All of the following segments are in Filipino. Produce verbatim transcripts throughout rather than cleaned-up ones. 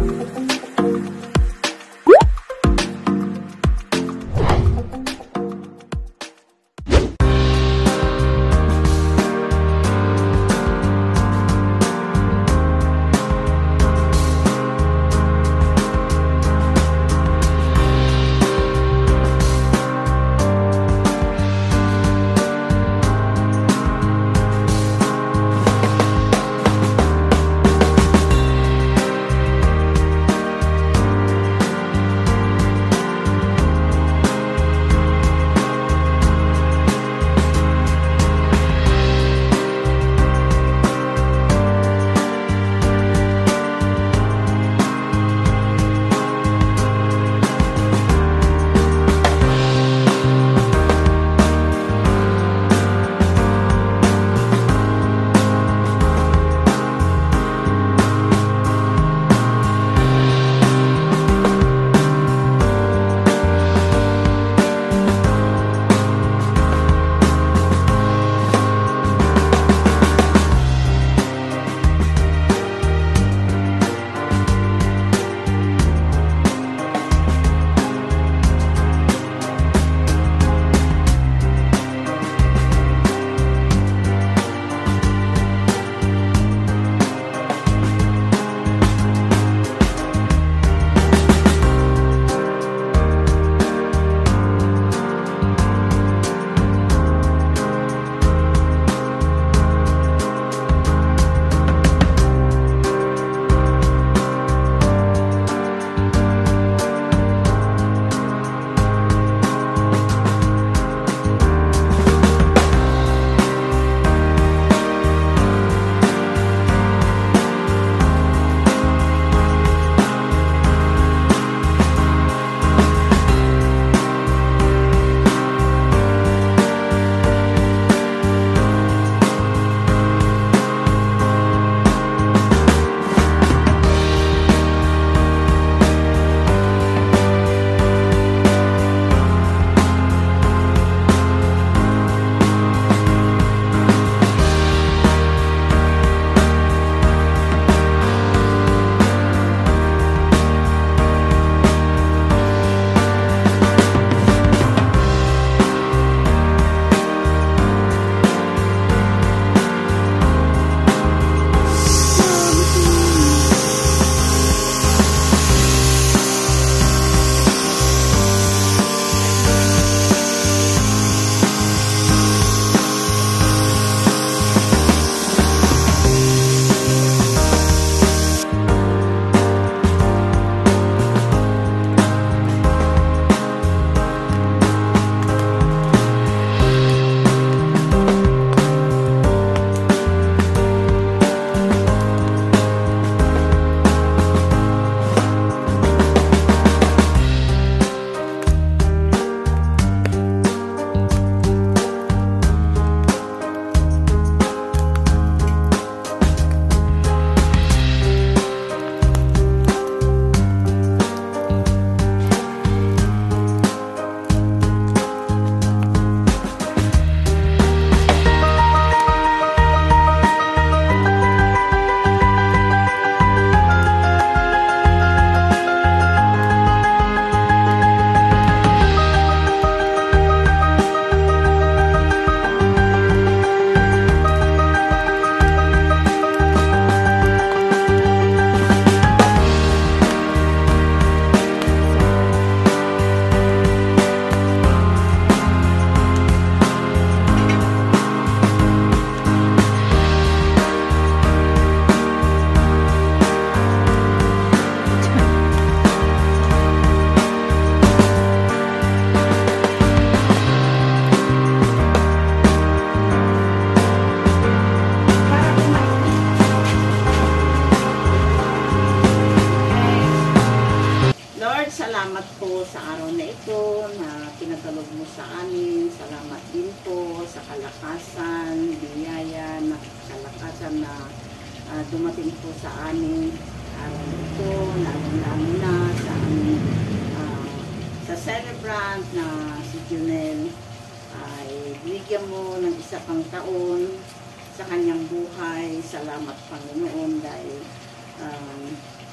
salamat po sa araw na ito na pinatalog mo sa amin. Salamat din po sa kalakasan, biyaya, na kalakasan na uh, dumating po sa amin araw na ito, lalo-lalo na sa amin, uh, sa celebrant na si Junel, ay bigyan mo ng isa pang taon sa kanyang buhay. Salamat Panginoon dahil um,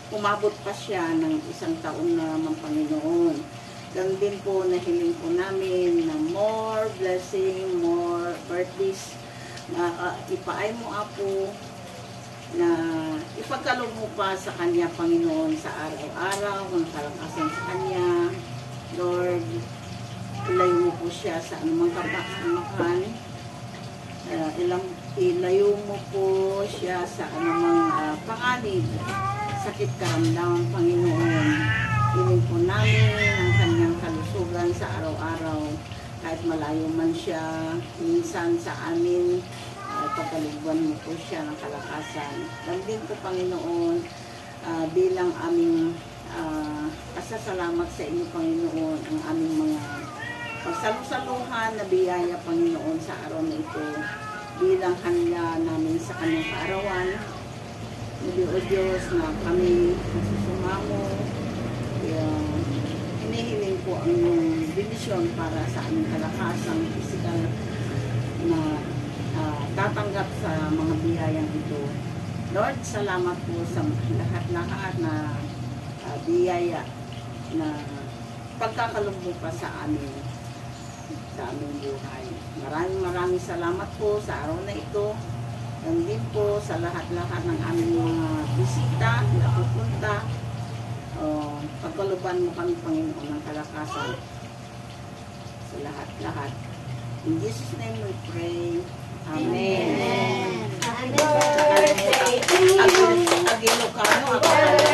umabot pa siya ng isang taon na naman, Panginoon. Ganun din po, nahiling po namin na more blessing, more birthdays, na uh, ipaay mo, Apo, na ipagkaloob mo pa sa Kanya, Panginoon, sa araw-araw, ng kalakasan sa Kanya. Lord, ilayo mo po siya sa anumang kapakamakan. Uh, ilang, ilayo mo po siya sa anumang uh, panganib, sakit karamdaman, Panginoon. Hiling po namin ang Kanyang kalusugan sa araw-araw, kahit malayo man siya, minsan sa amin, uh, pagkalugban mo po siya ng kalakasan. Landin po, Panginoon, uh, bilang aming uh, pasasalamat sa inyo, Panginoon, ang aming mga pagsalusaluhan na biyaya, Panginoon, sa araw na ito, bilang handa namin sa Kanyang kaarawan. Hindi, O Diyos, na kami nagsusumamo, kaya hinihiling po ang iyong bendisyon para sa aming kalakasang pisikal na uh, tatanggap sa mga biyayang ito. Lord, salamat po sa lahat-lahat na uh, biyaya na pagkakalumbo pa sa amin, sa aming buhay. Maraming maraming salamat po sa araw na ito. And din po sa lahat-lahat ng aming mga bisita na pupunta. Uh, pagkaluban mo kami, Panginoon, ng kalakasan sa lahat-lahat. In Jesus' name we pray. Amen. Happy birthday! Agilocano, ako